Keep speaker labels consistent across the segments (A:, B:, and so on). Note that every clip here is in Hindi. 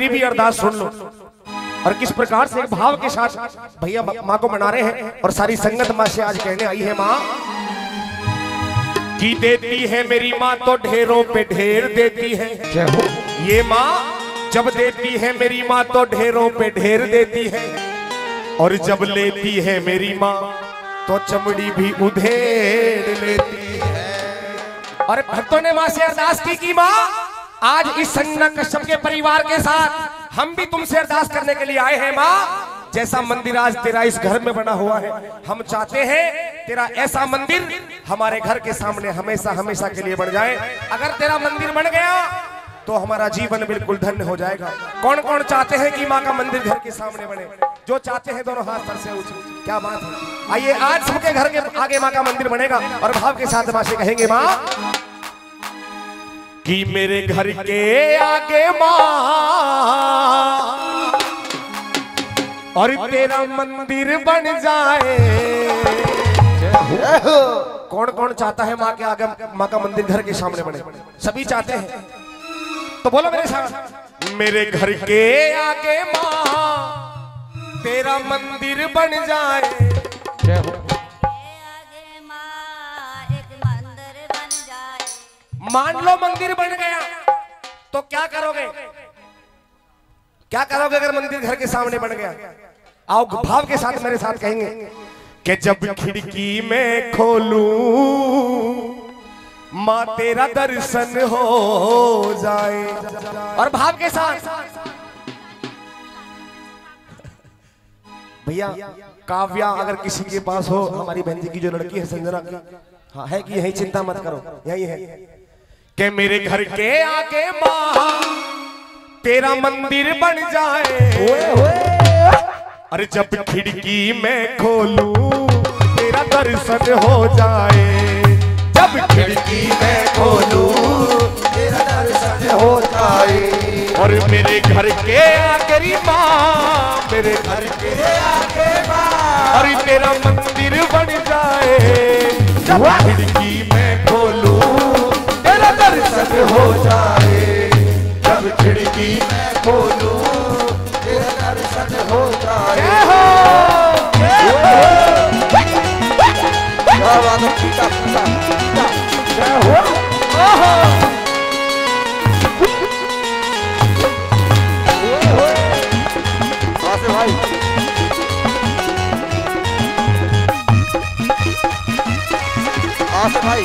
A: मेरी भी अरदास सुन लो। और किस प्रकार से भाव के साथ भैया माँ को मना रहे हैं और सारी संगत माँ से आज कहने आई है, माँ की देती है मेरी माँ तो ढेरों पे ढेर देती है। ये माँ जब देती है मेरी माँ तो ढेरों पे ढेर देती है, और जब लेती है मेरी माँ तो चमड़ी भी उधेड़ लेती है। और भक्तों ने माँ से अरदास की कि माँ आज इस संगना कश्यप के परिवार के साथ हम भी तुमसे अरदास करने के लिए आए हैं। माँ जैसा मंदिर आज तेरा इस घर में बना हुआ है, हम चाहते हैं तेरा ऐसा मंदिर हमारे घर के सामने हमेशा हमेशा के लिए बन जाए। अगर तेरा मंदिर बन गया तो हमारा जीवन बिल्कुल धन्य हो जाएगा। कौन कौन चाहते हैं कि माँ का मंदिर घर के सामने बने? जो चाहते हैं दोनों हाथ सर से ऊंचे। क्या बात है, आइए आज सबके घर के आगे माँ का मंदिर बनेगा और भाव के साथ माँ से कहेंगे, माँ कि मेरे घर के आगे माँ और तेरा मंदिर बन जाए। कौन कौन चाहता है माँ के आगे माँ का मंदिर घर के सामने बने? सभी चाहते हैं, तो बोलो मेरे साथ, मेरे घर के आगे माँ तेरा मंदिर बन जाए। मान लो मंदिर बन गया तो क्या करोगे? क्या करोगे अगर मंदिर घर के सामने बन गया? आओ भाव के साथ मेरे साथ कहेंगे कि जब खिड़की में खोलूं माँ तेरा दर्शन हो जाए। और भाव के साथ भैया काव्या अगर किसी के पास हो, हमारी बहन जी की जो लड़की है संजना की, हाँ है कि यही, चिंता मत करो यही है कि मेरे घर के आगे माँ तेरा मंदिर बन जाए। अरे जब खिड़की में खोलूं तेरा दर्शन हो जाए। जब खिड़की में खोलूं तेरा दर्शन हो जाए। और मेरे घर के आगे माँ, मेरे घर के आगे माँ और तेरा मंदिर बन जाए। जब खिड़की में खोलूं तेरा दर्शन हो जाए। जब खिड़की में खोलूं तेरा दर्शन हो जाए। भाई भाई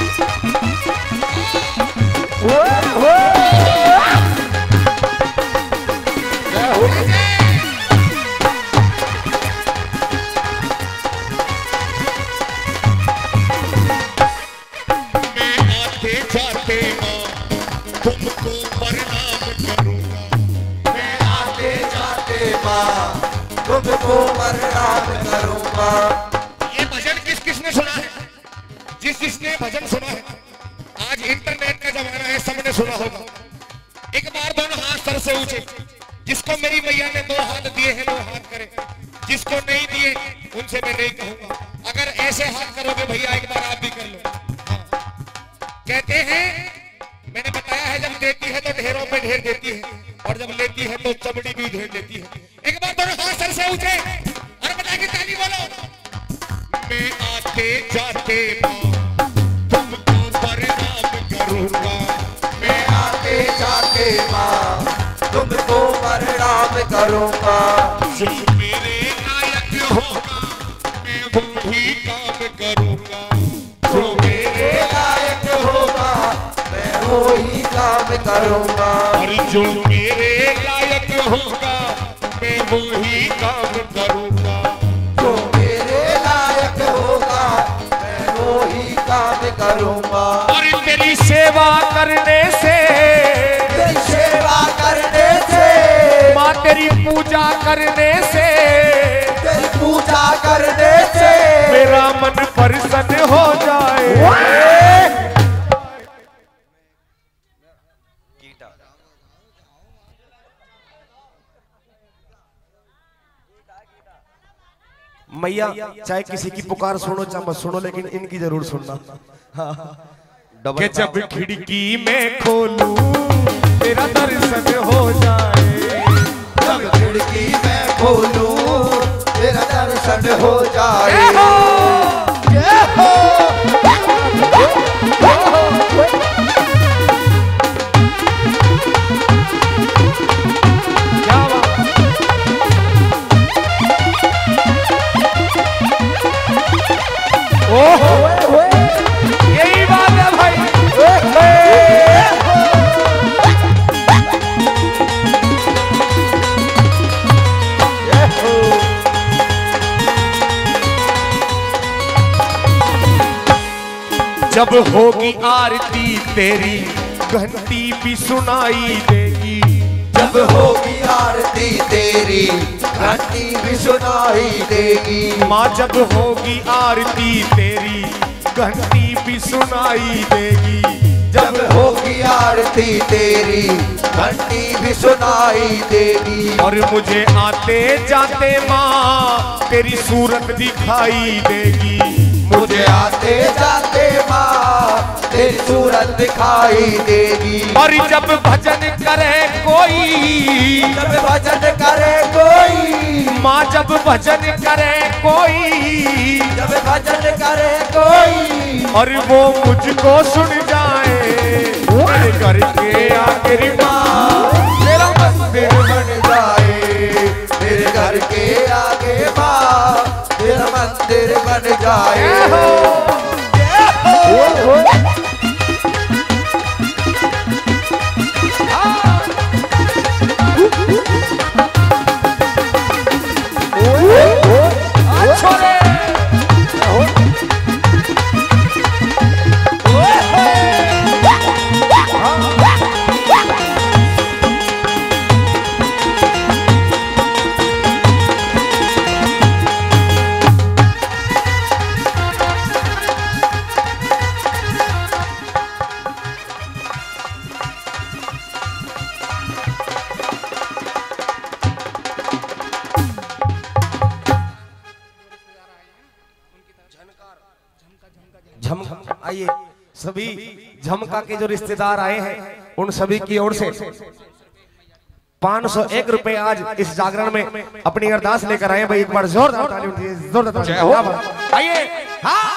A: तुमको प्रणाम करूंगा। ये भजन किस किसने सुना है? जिसने भजन सुना है, आज इंटरनेट का जमाना है, सबने सुना होगा। एक बार दोनों हाथ सर से ऊंचे। जिसको मेरी मैया ने 2 हाथ दिए हैं वो हाथ करे, जिसको नहीं दिए उनसे मैं नहीं कहूंगा। अगर ऐसे हाथ करोगे भैया एक बार आप भी कर लो। कहते हैं, मैंने बताया है जब देती है तो ढेरों पे ढेर देती है, और जब लेती है तो चमड़ी भी ढेर देती है। एक बार दोनों हाथ सर से ऊंचे और बता के ताली बोलो। मैं आते जाते माँ तुमको प्रणाम करूंगा। मैं आते जाते माँ तुमको प्रणाम करूंगा। जो मेरे लायक होगा मैं वही काम करूंगा। जो मेरे लायक होगा मैं वही काम करूंगा। और जो मेरे लायक होगा मैं वही काम करूंगा। जो मेरे लायक होगा मैं वही काम करूंगा। और तेरी सेवा करने से, तेरी सेवा करने से, माँ तेरी पूजा करने से, तेरी पूजा करने से मेरा मन प्रसन्न हो जाए। मैया चाहे किसी की पुकार सुनो चाहे मत सुनो, लेकिन इनकी जरूर सुनना। कि जब खिड़की में खोलूं तेरा दर्शन हो जाए। जब होगी आरती तेरी घंटी भी सुनाई देगी।
B: जब होगी आरती तेरी घंटी भी सुनाई देगी।
A: माँ जब होगी आरती तेरी घंटी भी सुनाई देगी।
B: जब होगी आरती तेरी घंटी भी सुनाई देगी।
A: और मुझे आते जाते माँ तेरी सूरत दिखाई देगी।
B: मुझे आते जाते माँ तेरी सूरत दिखाई देगी।
A: और जब भजन करे कोई,
B: जब भजन करे कोई,
A: माँ जब भजन करे कोई,
B: जब भजन करे कोई,
A: और वो मुझको सुन जाए मेरे घर के आखिर माँ
B: तेरा मंदिर बन जाए। मेरे घर के आगे माँ तेरा मंदिर बन जाए।
A: आइए सभी झमका के जो रिश्तेदार आए हैं उन सभी की ओर से 501 रुपए आज इस जागरण में अपनी अरदास लेकर आए। भाई एक बार जोरदार ताली उठिए, जोरदार ताली। आइए हाँ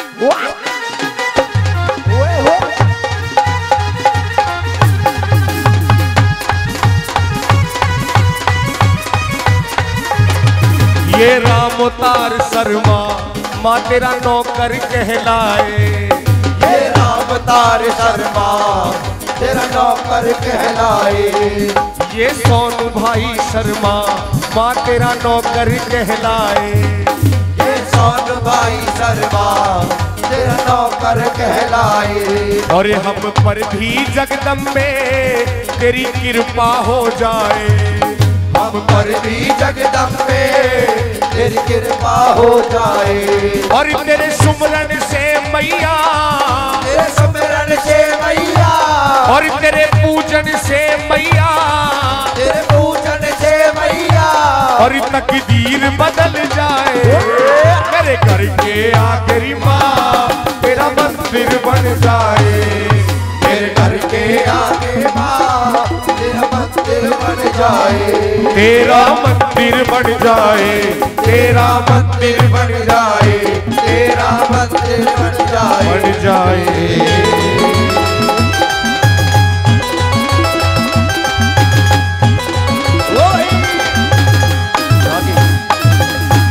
A: ये राम अवतार शर्मा माँ तेरा नौकर कहलाए।
B: ये राम अवतार शर्मा तेरा नौकर कहलाए।
A: ये सोनू भाई शर्मा माँ तेरा नौकर कहलाए।
B: ये सोनू भाई शर्मा तेरा नौकर कहलाए।
A: और हम पर भी जगदम्बे तेरी कृपा हो जाए।
B: हम पर भी जगदम्बे तेरी कृपा हो जाए।
A: और तेरे सुमरन से मैया,
B: तेरे सुमरन से मैया,
A: और तेरे पूजन से मैया,
B: तेरे पूजन से मैया,
A: और तकदीर बदल जाए। मेरे घर के आखिरी माँ तेरा मंदिर बन जाए।
B: मेरे घर के आगे माँ तेरा मंदिर बन जाए।
A: तेरा मंदिर बन जाए, तेरा मंदिर बन जाए,
B: तेरा मंदिर बन जाए,
A: बन जाए।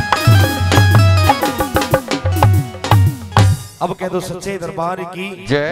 A: अब कह दो सच्चे दरबार की जय।